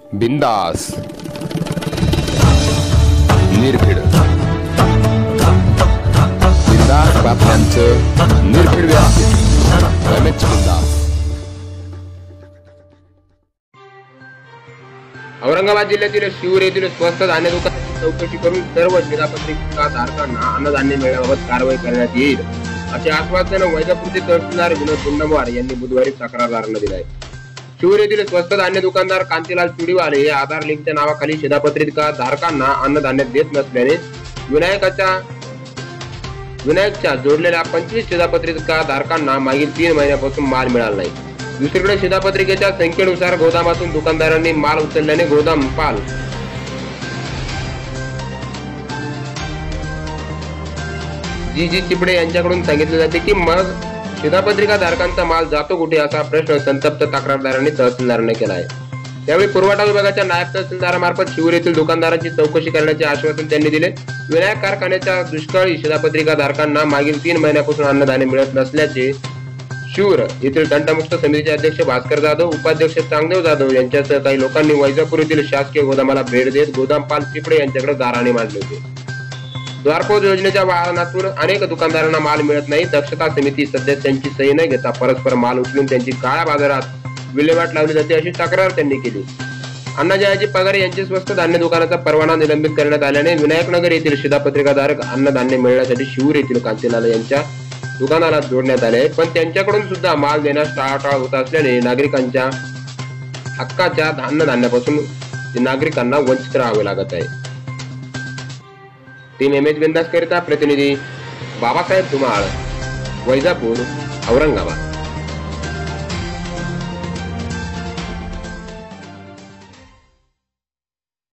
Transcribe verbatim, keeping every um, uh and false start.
बिंदास निर्भीड बिंदास बातम्यांचं निर्भीड व्यासपीठ रमेश बिंदास। औरंगाबाद जिल्ह्यातील शिवूर येथील स्वस्त धान्य दुकानाची चौकशी करून सर्व शिधापत्रिका धारकांना अन्नधान्य मिळण्याबाबत कारवाई करण्यात येईल असे आश्वासन वैजापूरचे तहसीलदार विनोद गुंडमवार यांनी बुधवारी तक्रारदारांना दिले आहे। शिवूर येथील स्वस्त धान्य दुकानदार कांतीलाल चुडीवाले हे आधार लिंकच्या नावाखाली शिधापत्रिका धारकांना अन्नधान्य देत नसल्याने विनायकाच्या विनायकच्या जोडलेल्या पंचवीस शिधापत्रिका धारकांना मागील तीन महिन्यापासून माल मिळाला नाही। दुसरीकडे शिधापत्रिकेच्या संख्येनुसार गोदामातून दुकानदारांनी माल उचलल्याने गोदाम पाल जी जी चिपडे यांच्याकडून सांगितले जाते की मग शिधापत्रिका धारकांचा माल जातो कुठे असा प्रश्न संतप्त तक्रारदारांनी तहसीलदारांना केला आहे। त्यावेळी पुरवठा विभागाच्या नायब तहसीलदारामार्फत शिवूर येथील दुकानदारांची चौकशी करण्याचे आश्वासन त्यांनी दिले। विनायक कारखान्याच्या दुष्काळी शिधापत्रिका धारकांना मागील तीन महिन्यापासून अन्नधान्य मिळत नसल्याचे शिवूर येथील तंटामुक्त समितीचे अध्यक्ष भास्कर जाधव, उपाध्यक्ष चांगदेव जाधव यांच्यासह काही लोकांनी वैजापूर येथील शासकीय गोदामाला भेट देत गोदामपाल चिपडे यांच्याकडे गाऱ्हाणे मांडले होते। द्वारपोच योजनेच्या वाहनातून अनेक दुकानदारांना माल मिळत नाही। दक्षता समिती सदस्यांची सही न घेता परस्पर माल उचलून त्यांची काळ्या बाजारात विल्हेवाट लावली जाते अशी तक्रार त्यांनी केली। अण्णाजयाजी पगारे यांचे स्वस्त धान्य दुकानाचा परवाना निलंबित करण्यात आल्याने विनायकनगर येथील शिधापत्रिकाधारक अन्नधान्य मिळण्यासाठी शिवूर येथील कांतीलाल यांच्या दुकानाला जोडण्यात आले आहे, पण त्यांच्याकडून सुद्धा माल देण्यास टाळाटाळ होत असल्याने नागरिकांच्या हक्काच्या अन्नधान्यापासून नागरिकांना वंचित राहावे लागत आहे। टीम एम एच बिंदास करिता प्रतिनिधी बाबासाहेब धुमाळ, वैजापूर, औरंगाबाद।